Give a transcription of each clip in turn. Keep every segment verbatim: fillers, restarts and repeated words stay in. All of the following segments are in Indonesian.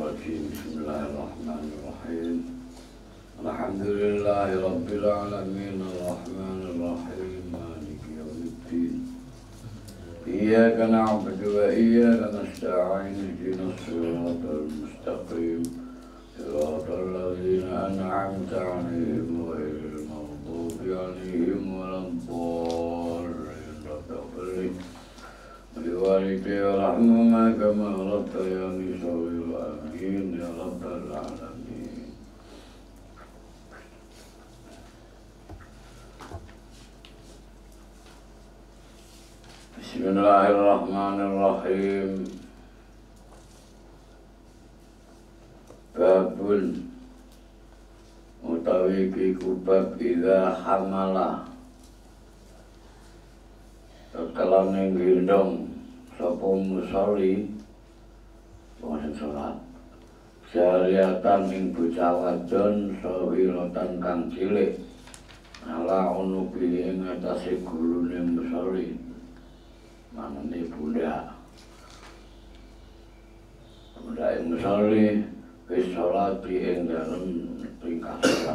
الرجيم بسم الله الرحمن الرحيم الحمد لله رب العالمين الرحمن الرحيم مالك يوم الدين إياك نعبد وإياك نستعين اهدنا الصراط المستقيم صراط الذين أنعمت عليهم غير المغضوب عليهم ولا الضالين رب اغفر لي ولوالدي وارحمهما كما ربياني صغيرا آمين يا رب العالمين. Bismillahirrahmanirrahim. Babun utawi iku bab idza hamala kalane gendong sapa musolli wong salat jariatan ing bocah wadon sawiratan kang cilik ala unubi ing atase gulune musolli manane bunda bunda ing musolli wis salat ing dalem ringkas salat.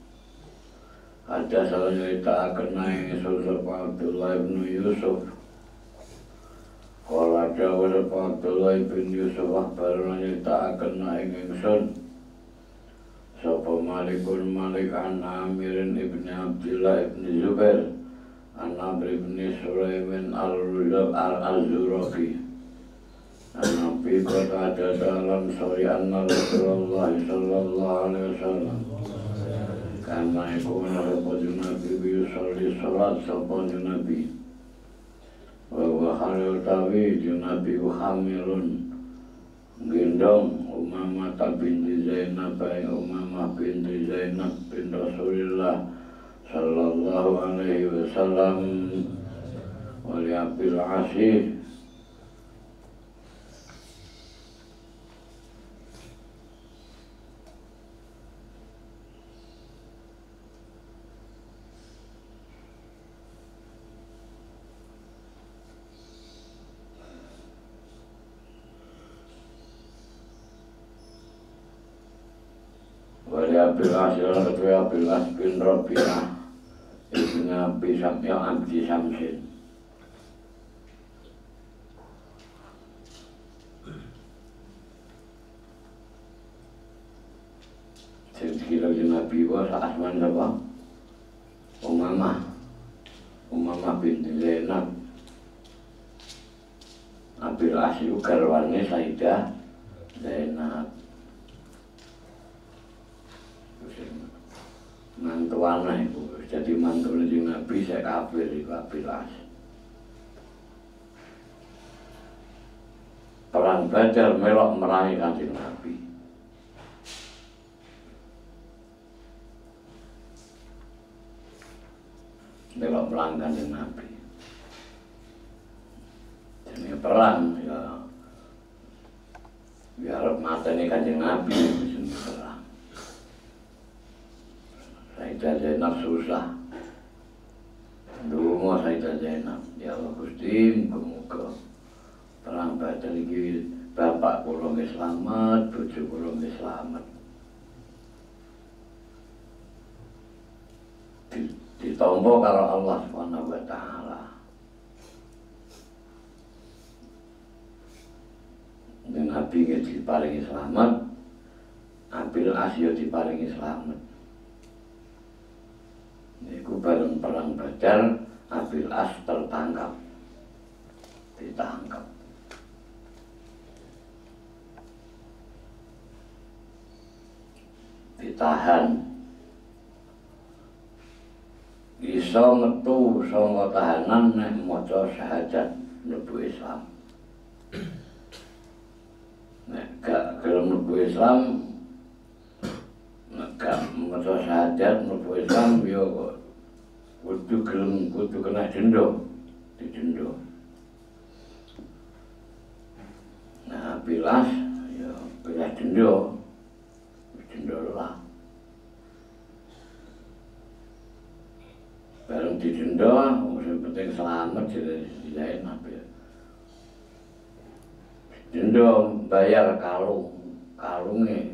Ada salah cerita kenai Yusuf Abdullah bin Yusuf. Kalau ada Yusuf Abdullah bin Yusuf baru cerita kenai ingsun. Sapa Malikun Malik an Amirin ibni Abdullah ibni Zubair an Amr ibni Sulaiman al-Ruzab al-Zurafi. An Nabi kata ada dalam sori anna Rasulullah sallallahu alaihi wasallam. Karena iku menurut Nabi Yusuf salat sapa Nabi bahwa halil tawi Nabi hamilun gendong Umamah binti Zainab ay Umamah binti Zainab bin Rasulullah sallallahu alaihi wasallam wali abil asih Abil Asir ketua Abil As bin Rabi'ah ibn Abi Sam'il Abdi Samsin. Sekira Nabi wa asman apa? Umamah Umamah binti Zainab. Abil Asir garwane Sayyidah Zainab. Mantuana itu, jadi mantu Nabi saya kafir itu Abil As. Perang Badar melok merangi Kanjeng Nabi. Melok merangi Kanjeng Nabi. Jadi perang ya biar mata ini Kanjeng Nabi perang. Sayyidah Zainab susah. Ndonga Sayyidah Zainab, ya Allah Gusti, muga-muga perang Badar iki bapak kula nggih slamet, bojo kula nggih slamet. Ditampa karo Allah Subhanahu wa taala. Dan Nabi nggih diparingi slamet, Abil As yo diparingi slamet. Iku bareng perang Badar, Abil As tertangkap, ditangkap. Ditahan. Iso metu saka tahanan nek maca syahadat mlebu Islam. Nek gak gelem mlebu Islam, nek gak maca syahadat mlebu Islam yo kudu gelem kudu kena denda, didenda. Nah, bilas ya bilas denda. Denda lah. Bareng didenda, sing penting selamat jadi Zainab ya. Denda bayar kalung kalunge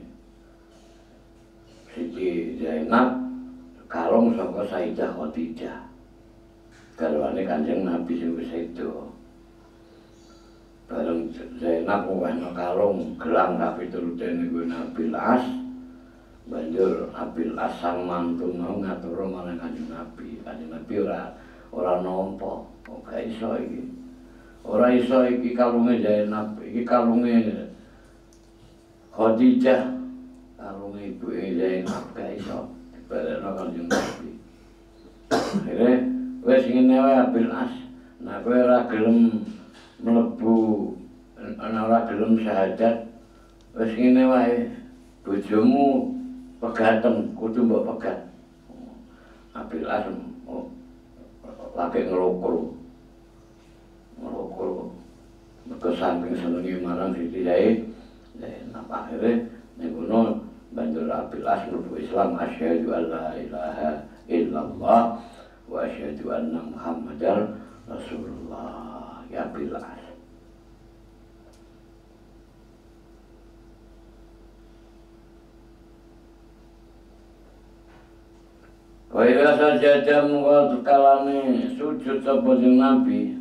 Siti Zainab kalung saka Sayyidah Khadijah garwane Kanjeng Nabi sing wis sedo. Bareng Zainab ngowehno kalung gelang kapiturute niku Nabil As, banjur Nabil As sang mantu mau ngatur marang Kanjeng Nabi. Kanjeng Nabi ora ora nampa, kok gak iso iki. Ora iso iki kalunge Zainab, iki kalunge Khadijah, kalunge ibuke Zainab gak iso dibalekno Kanjeng Nabi. Akhire wis ngene wae Nabil As, nek kowe ora gelem mlebu ana ora gelem syahadat wis ngene wae bojomu pegaten kudu mbok pegat. Nabil As oh, lagi ngelokol ngelokol mergo saking senenge marang Siti Zainab. Akhire ning kono banjur Nabil As mlebu Islam, asyhadu alla ilaha illallah wa asyhadu anna Muhammadar Rasulullah. Ya Nabil As. Wa idza sajada mungkal kalane sujud sapa jeneng Nabi.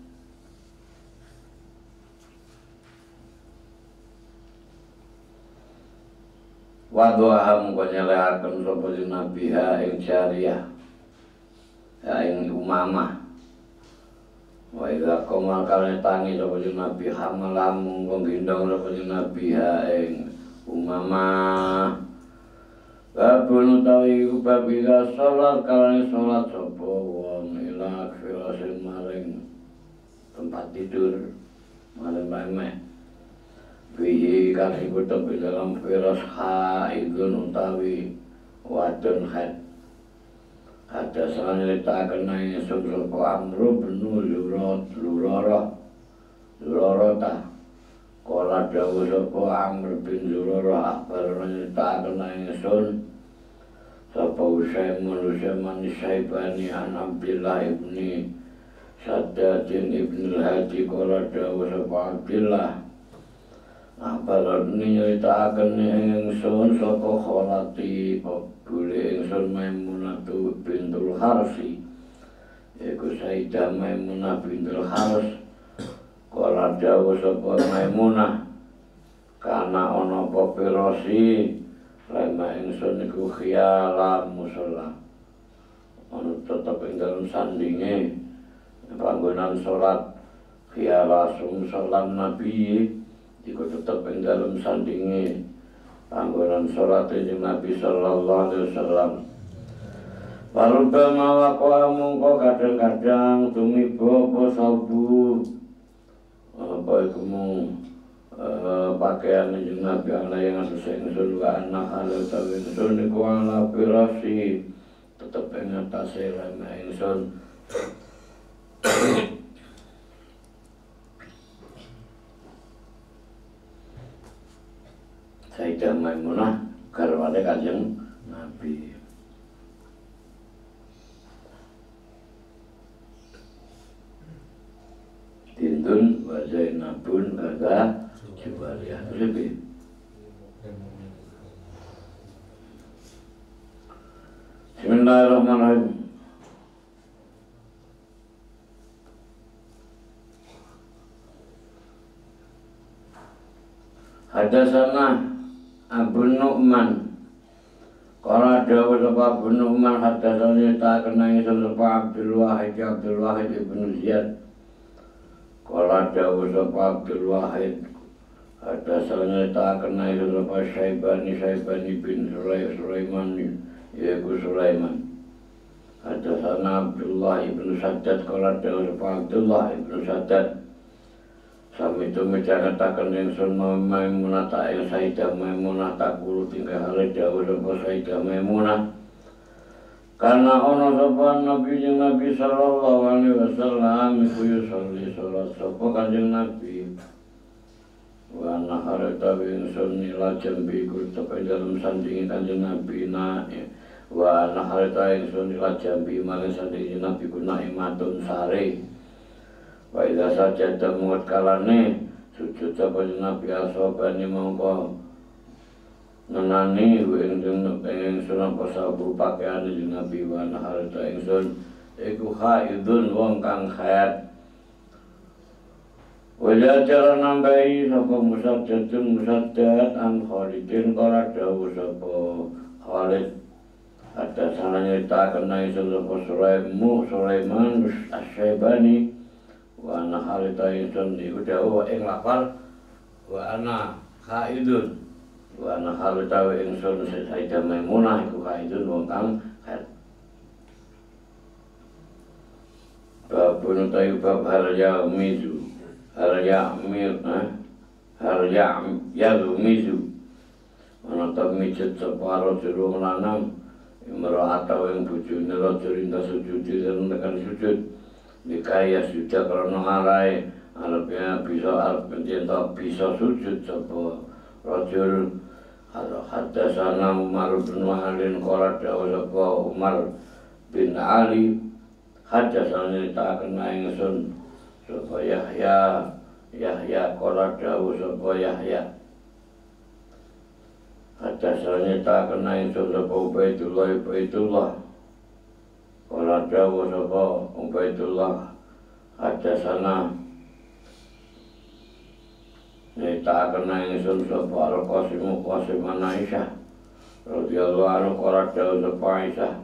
Wa doa mungkal nyelehaken sapa jeneng Nabi ha ing syariah. Ha ing Umamah. Wa idza qamal kalane tangi sapa jeneng Nabi hamalam mungkal gendong sapa jeneng Nabi ha ing Umamah. Babun utawi iku babila salat kalane salat sapa wong ila firasin maring tempat tidur maring remek bihi kang iku tepi dalam firas haidun utawi wadon haid. Ada salane letaken nang sapa Amru bin Lurat Lurara Lurara ta kala dawuh sapa Amr bin Lurara akbar letaken nang sun sapa Usaimun Usaiman Syaibani an Abdillah ibni Saddadin ibn al-Hadi kala dawuh sapa Abdillah akbar nyritakaken ing sun sapa kholati bule ingsun Maimunah bintul Harsi iku Sayyidah Maimunah bintul Hars kala dawuh sapa Maimunah kana ana apa pirasi lema ingsun iku khiyalan musala ana tetep ing dalem sandinge panggonan salat khiyalasum salam Nabi iku tetep ing dalem sandinge panggonan salat ing Nabi sallallahu alaihi wasallam. Parubama waqa'a mungko kadang-kadang tumiba apa sabu apa iku mung pakaian ing Nabi ala yang atus ingsun wa anak ala utawi ingsun iku ala pirasi tetep ing atase lema ingsun. Sayyidah Maimunah garwane Kanjeng Nabi. Dintun wa Zainabun kada Juwariyah lebih. Bismillahirrahmanirrahim. Hadatsana Abu Nu'man qala dawuh sapa Abu Nu'man hadatsani ta kenang sapa Abdul Wahid Abdul Wahid ibn Ziyad qala dawuh sapa Abdul Wahid hadatsani ta kenang sapa Syaibani Syaibani bin Sulaiman yaiku Sulaiman hadatsana Abdullah ibn Saddad qala dawuh sapa Abdullah ibn Saddad sami itu menceritakan yang sunma Maimunah tak yang Sayyidah Maimunah tak kulu tinggal hari dawuh sapa Sayyidah Maimunah karena ono sapa Nabi jeung Nabi sallallahu alaihi wasallam iku yusolli salat sapa Kanjeng Nabi wa nahar tawi ingsun nila jambi iku tepe dalem sandinge Kanjeng Nabi na wa nahar tawi ingsun nila jambi marang sandinge Nabi ku naimatun sare. Wa idza sajada muat kalane sujud sapa Nabi asobane mongko ngenani ing ingsun apa sabu pakaian Kanjeng Nabi wa naharta ingsun iku haidun wong kang haid. Wajah cara nambahi sapa musaddadun musaddad an Khalidin kala dawuh sapa Khalid ada sana nyeritakan ingsun sapa Sulaimu Sulaiman Asy-Syaibani wa ana Khalid ingsun iku dawuh ing lafal wa ana haidun wa ana Khalid ingsun Sayyidah Maimunah iku haidun wong kang haid. Babun tayu bab hal yaumizu hal ya'mil eh? hal ya'm yalumizu ana ta mijet separo jero lanang imra'ata ing bojone raja rinta sujud lan tekan sujud nikaya sudah karena arai arepnya bisa arep pencinta bisa sujud sapa rajul hadasana Umar bin Walid qala dawu sapa Umar bin Ali hadasana nyeritaken ingsun sapa Yahya Yahya qala dawu sapa Yahya hadasana nyeritaken ingsun sapa Ubaidullah Ubaidullah qala dawu sapa Ubaidullah hadasana nyeritaken ingsun sapa Al-Qasim Qasim Aisyah radhiyallahu anhu qala dawu sapa Aisyah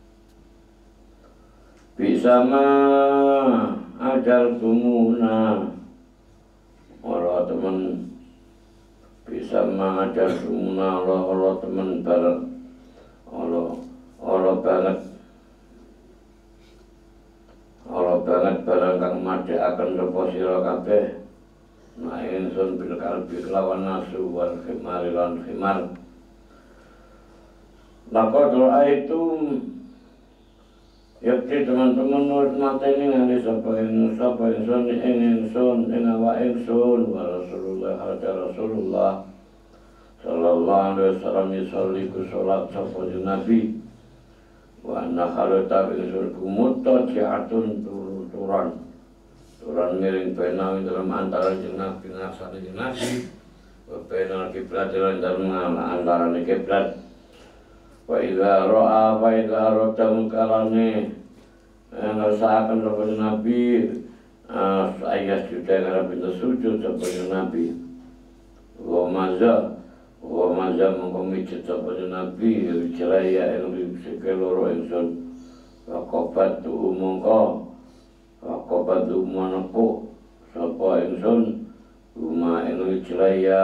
bisa ma ajal tumuna Allah teman bisa ma ajal tumuna Allah Allah teman bareng Allah Allah banget Allah banget barang kang madhekaken sapa sira kabeh nah ingsun bil kalbi kelawan nasu wal khimar lan khimar laqad ra'aitum yakti teman-teman nurut mata ini ngali sapa ing sapa ingsun ing ingsun ing awak ingsun wa Rasulullah hadza Rasulullah sallallahu alaihi wasallam yusolli ku salat sapa Nabi wa anna khalata ingsun kumutta ji'atun turan turan miring benawi dalam antara jenab binasane Nabi wa bainal kiblat lan dalam antara kiblat wa idza ra'a wa idza radam kalane ngersakan sapa Nabi ayat sudah ngarep sujud sapa Nabi wa maza wa maza mengkomijet sapa Nabi ceraya ing sekeloro ingsun wa qabat umangka wa qabat umanaku sapa ingsun rumah ing ceraya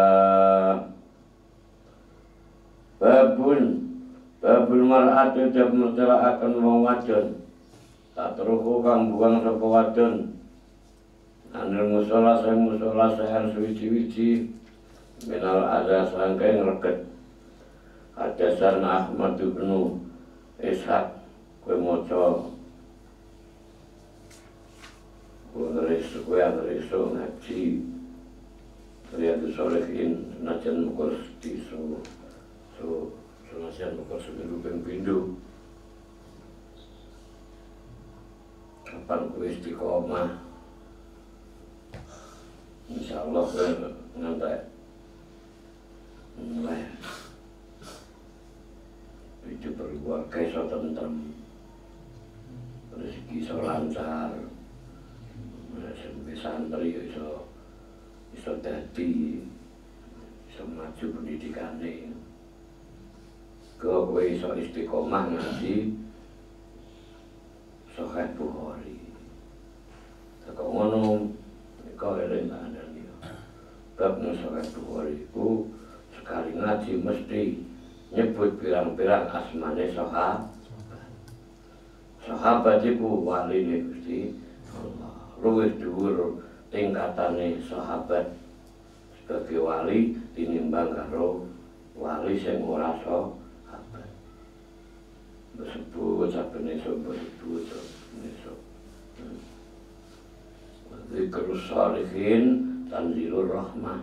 babun babul mar'atu jab mertelakaken wong wadon tak teruku kang buang sapa wadon anil musala sing musala sehan suwi-wiji minal ada sangkeng reket hadasan Ahmad bin Ishaq kowe maca kowe reso kowe reso ngaji Riyadhus Shalihin najan mukul di so so Sunasian mukul seminggu ping pindho kapan kowe istiqomah insyaallah kowe ngantek mulai itu berkeluarga iso tentrem rezeki iso lancar sampai santri iso iso dadi iso maju pendidikane kowe iso istiqomah ngaji Sahih Bukhari tak ngono kok eling kandhane bab Sahih Bukhari ku sekali ngaji mesti nyebut pirang-pirang asmane sahabat sahabat iku waline Gusti Allah luwih dhuwur tingkatane sahabat sebagai wali tinimbang karo wali sing ora sahabat disebut sabene disebut disebut Zikrus Shalihin Tanzilur Rahmah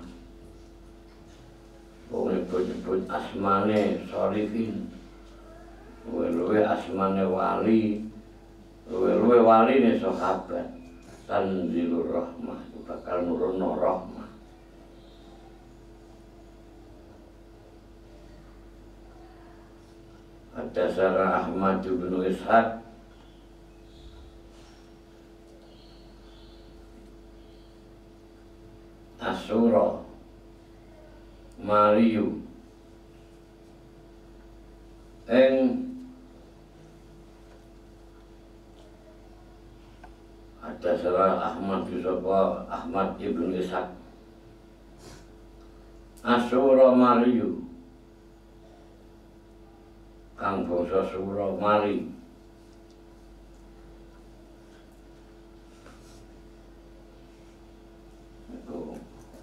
wong nyebut-nyebut asmane Shalihin luwe-luwe asmane wali luwe-luwe waline sahabat Tanzilur Rahmah bakal nurunno rahmah Haddatsana Ahmad bin Ishaq Asura Mariyu ing Haddatsana Ahmad sapa Ahmad ibn Ishaq Asura Mariyu kang bangsa Sura Mari iku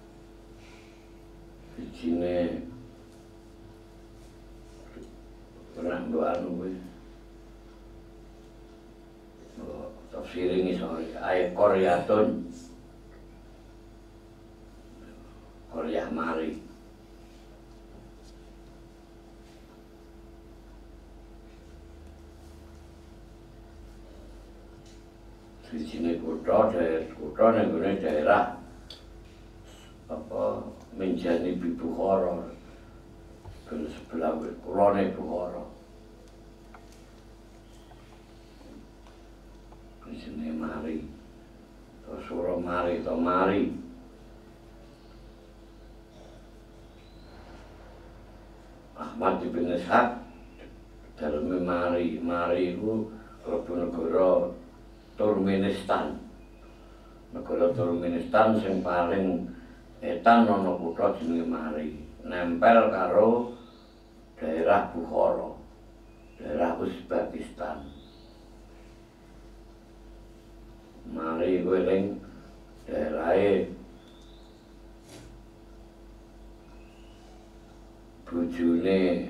sijine ora ndoan kuwi tafsir ini soal ayat Koryatun Koryah Mari di sini kutha daerah kutha nenggone daerah apa menjadi Bukhara ke sebelah kulone Bukhara di sini Mari atau Sura Mari atau Mari Ahmad bin Ishaq dalam Mari Mari itu klebu negara Turkmenistan negara Turkmenistan sing paling etan ana kutha jenenge Mari nempel karo daerah Bukhara daerah Uzbekistan Mari kuwi ning daerahe bojone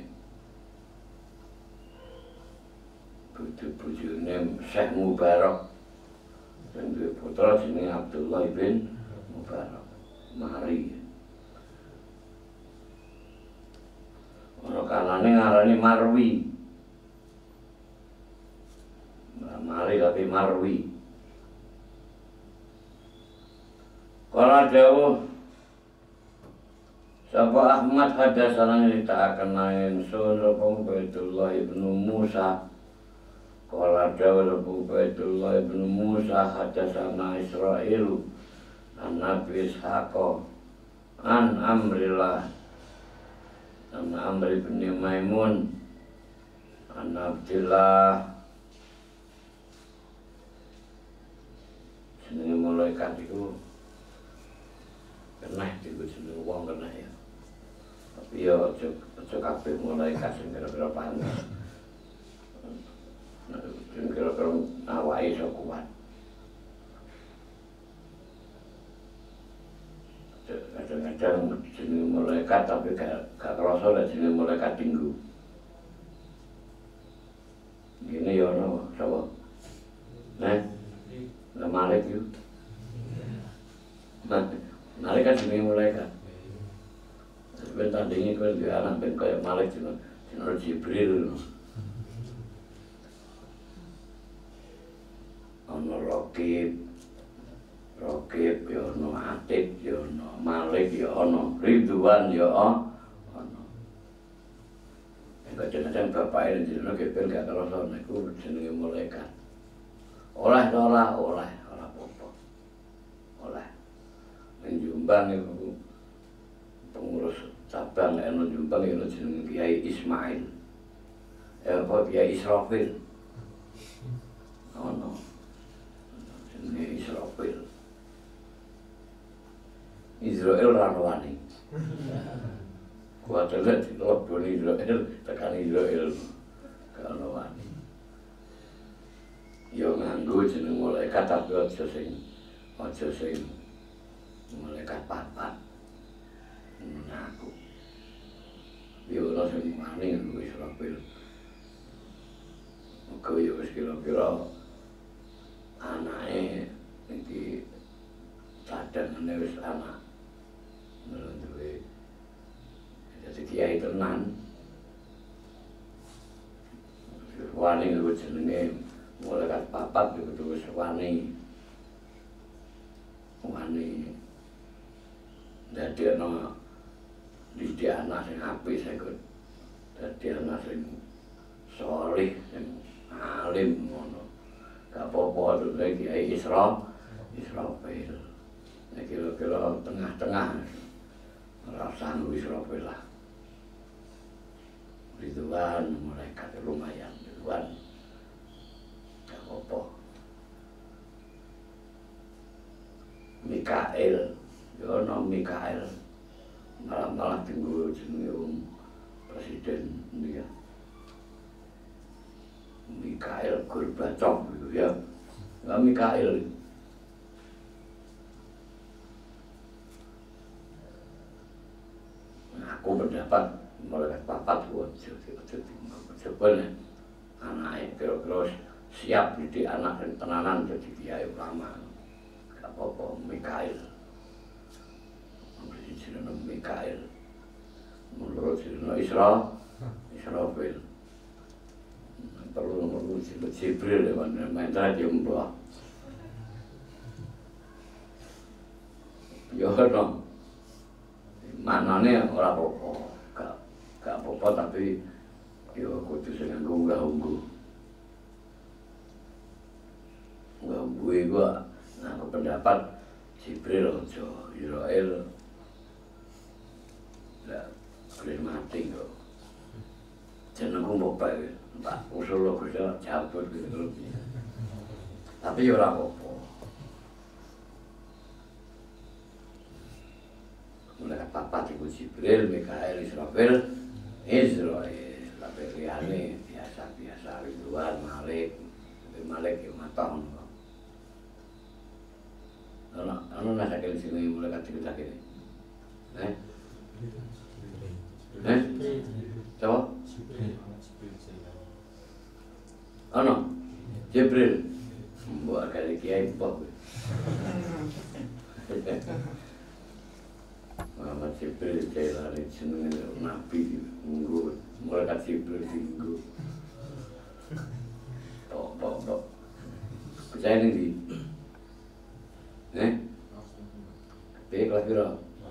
bojo-bojone Syekh Mubarak dan duwe putra jenenge Abdullah bin Mubarak Mari ana kanane ngarani Marwi Mari tapi Marwi kala dawuh sapa Ahmad haddatsana nyritakaken ingsun sapa Ubaidullah bin Musa kala dawuh sapa Ubaidullah bin Musa haddatsana Israil an Nabi Ishaq an Amrillah an Amr bin Maimun an Abdillah jenenge malaikat iku kena iku jenenge wong kena ya tapi ya aja aja kabeh malaikat sing kira-kira panas sing kira-kira awake iso kuat kadang-kadang jenenge malaikat tapi gak gak kerasa lek jenenge malaikat tinggu gini ya ono sapa nah lah Malik yo Malik kan jenenge malaikat ben tandingi kowe duwe anak ben kaya Malik jenenge jenenge Jibril ono Raqib Raqib ya ono Atid ya ono Malik ya ono Ridwan ya ono kadang-kadang bapake jenenge ben gak kerasa niku jenenge malaikat oleh ora oleh ora apa-apa oleh ning Jombang iku pengurus cabang nek nang Jombang ya jenenge Kiai Ismail eh apa Kiai Israfil ono jenenge Israfil Israel ra wani kuat banget kalau boni Israel tekan Israel kalau wani yo nganggo jeneng malaikat tapi aja sing aja sing malaikat papat aku yo ora sing wani nganggo Israfil kok yo wis kira-kira anake iki cadangane wis anak duwe jadi kiai tenan wani nggo jenenge malaikat papat itu wis wani wani dadi ana didik anak sing apik saiki dadi anak sing jenenge Kiai Isra Israfil. Nek kira-kira tengah-tengah ora usah nggo Israfil lah. Ridwan malaikat lumayan Ridwan. Gak apa-apa. Mikael, yo ono Mikael. Malah-malah tinggal jenenge Om Presiden dia. Mikael Gorbachev gitu ya. Enggak Mikael. Nah, aku pendapat malaikat papat kuwi coba anaknya kira-kira siap didik anak dan tenanan jadi kiai ulama. Gak apa-apa Mikael. Jenenge Mikael. Menurut jenenge Isra Israfil. Perlu perlu Jibril ya main tadi mbah. Yo no. Manane ora apa-apa. Gak gak apa-apa tapi yo kudu sing nganggo unggah-ungguh. Unggah-ungguh iku nah pendapat Jibril aja Israel. Lah, boleh mati kok. Jenengku mbok bae. Pak usul lho Gus cabut gitu. Tapi ora apa-apa. Mulai papat iku Jibril, Mikael, Israfil, Israel, tapi liyane biasa-biasa Ridwan, Malik, Malik yo matang. Ana ana nang sini mulai kecil kene. Eh? Eh? Coba? Ano? Jibril. Mbok kali kiai mbok. Muhammad Jibril celane jenenge nabi nggo malaikat Jibril nggo. Tok tok tok. Percaya ning Eh? Piye kelas piro?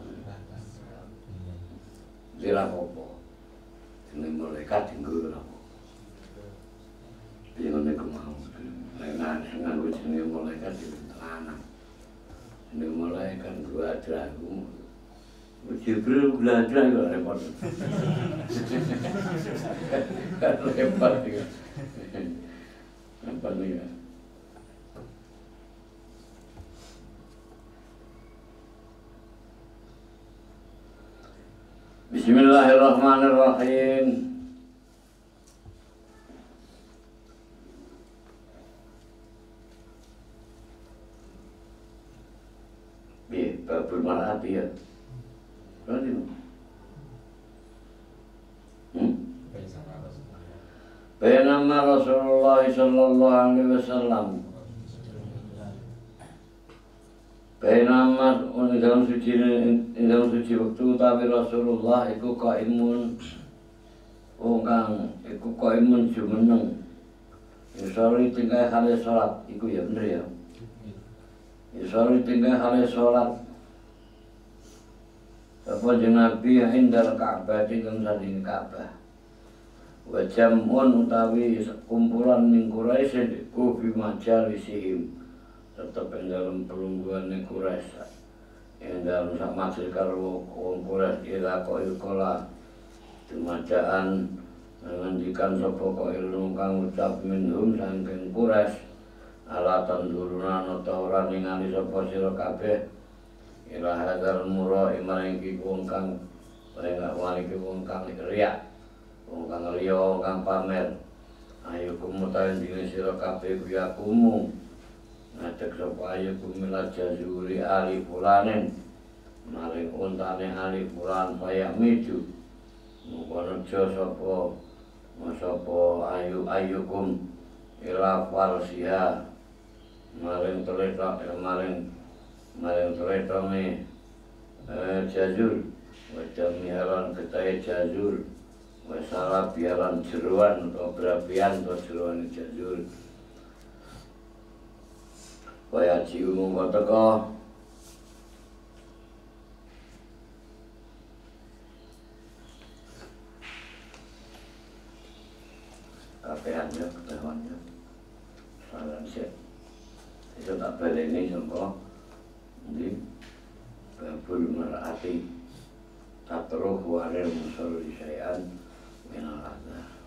Dira apa? Jeneng malaikat nggo ora apa. Piye ngene kemau. Nek nganggo jeneng malaikat iki tenan. Jeneng malaikat gua adraku. Jibril belajar kok repot. Repot iki. Repot iki. Bismillahirrahmanirrahim. Bi, babul mar'ah ya. Berarti. Hmm? Bainama Rasulullah sallallahu alaihi wasallam. Bainama ing dalam suci ing dalam suci waktu tapi Rasulullah iku qaimun wong kang iku qaimun jumeneng. Isori tinggal hale salat iku ya bener ya. Isori tinggal hale salat. Apa Nabi indal Ka'bah tinggal sanding Ka'bah. Wa jamun utawi kumpulan min Quraisy ku fi majalisihim. Tetap yang dalam perlungguan Quraisy yang dalam sak majelis karo wong Quraisy ila qail qala dumajaan ngendikan sapa qail kang ucap minhum saking Quraisy ala tanduruna nata ora ningali sapa sira kabeh ila hadal mura maring iki wong kang ora wani iki wong kang riya wong kang riya wong kang pamer ayo kumutan dene sira kabeh kuwi akumu ngajak sapa ayo kumila jazuri ali fulanin maring untane ali fulan kaya miju mungkon aja sapa sapa ayu ayukum ila farsiha maring teletok maring maring teletone eh jazur wajah miharan ketai jazur masalah biaran jeruan atau berapian atau jeruan jazur kaya jiwa mongko teko kapehannya ketahuannya salam set Itu tak baleni sangka ndi babul mar'ati tatruh warir musalli syai'an minal adha.